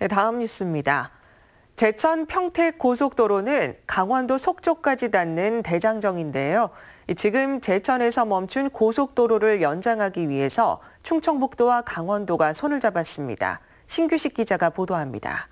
네, 다음 뉴스입니다. 제천 평택 고속도로는 강원도 속초까지 닿는 대장정인데요. 지금 제천에서 멈춘 고속도로를 연장하기 위해서 충청북도와 강원도가 손을 잡았습니다. 신규식 기자가 보도합니다.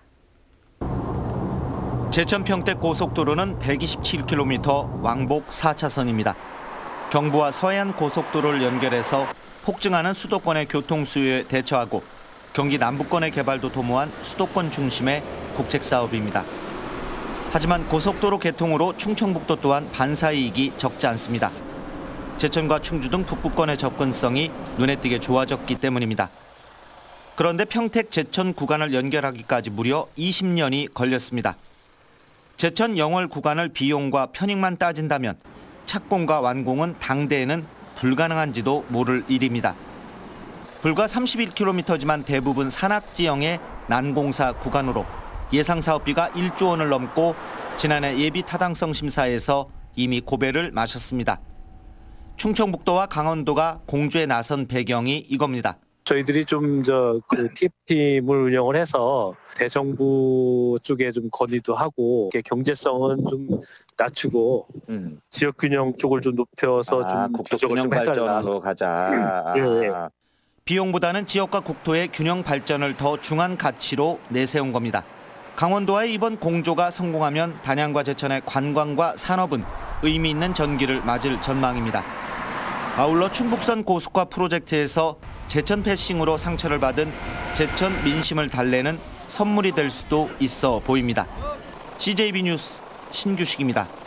제천 평택 고속도로는 127km 왕복 4차선입니다. 경부와 서해안 고속도로를 연결해서 폭증하는 수도권의 교통 수요에 대처하고 경기 남부권의 개발도 도모한 수도권 중심의 국책 사업입니다. 하지만 고속도로 개통으로 충청북도 또한 반사이익이 적지 않습니다. 제천과 충주 등 북부권의 접근성이 눈에 띄게 좋아졌기 때문입니다. 그런데 평택 제천 구간을 연결하기까지 무려 20년이 걸렸습니다. 제천 영월 구간을 비용과 편익만 따진다면 착공과 완공은 당대에는 불가능한지도 모를 일입니다. 불과 31km지만 대부분 산악지형의 난공사 구간으로 예상 사업비가 1조 원을 넘고 지난해 예비 타당성 심사에서 이미 고배를 마셨습니다. 충청북도와 강원도가 공조에 나선 배경이 이겁니다. 저희들이 좀 TF팀을 운영을 해서 대정부 쪽에 좀 건의도 하고 경제성은 좀 낮추고 지역 균형 쪽을 좀 높여서 좀 국토 균형 발전으로 가자. 예. 비용보다는 지역과 국토의 균형 발전을 더 중한 가치로 내세운 겁니다. 강원도와의 이번 공조가 성공하면 단양과 제천의 관광과 산업은 의미 있는 전기를 맞을 전망입니다. 아울러 충북선 고속화 프로젝트에서 제천 패싱으로 상처를 받은 제천 민심을 달래는 선물이 될 수도 있어 보입니다. CJB 뉴스 신규식입니다.